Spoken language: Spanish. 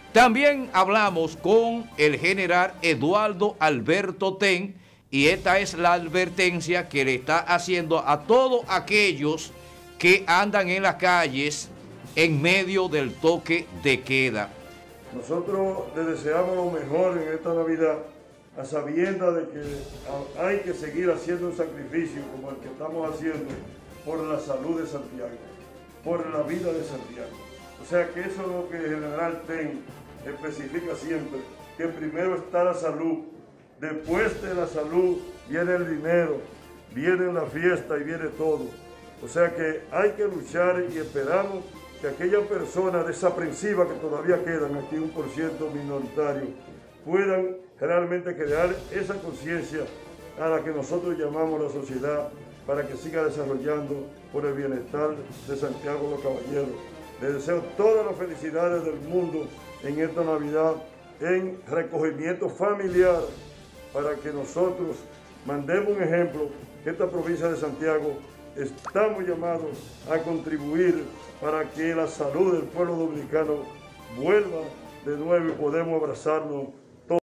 También hablamos con el general Eduardo Alberto Ten, y esta es la advertencia que le está haciendo a todos aquellos que andan en las calles en medio del toque de queda. Nosotros le deseamos lo mejor en esta Navidad, a sabiendas de que hay que seguir haciendo un sacrificio como el que estamos haciendo por la salud de Santiago, por la vida de Santiago. O sea que eso es lo que el general Ten especifica siempre, que primero está la salud, después de la salud viene el dinero, viene la fiesta y viene todo. O sea que hay que luchar y esperamos que aquellas personas desaprensivas que todavía quedan, aquí 1% minoritario, puedan realmente crear esa conciencia a la que nosotros llamamos la sociedad para que siga desarrollando por el bienestar de Santiago los Caballeros. Les deseo todas las felicidades del mundo en esta Navidad, en recogimiento familiar, para que nosotros mandemos un ejemplo que esta provincia de Santiago estamos llamados a contribuir para que la salud del pueblo dominicano vuelva de nuevo y podemos abrazarnos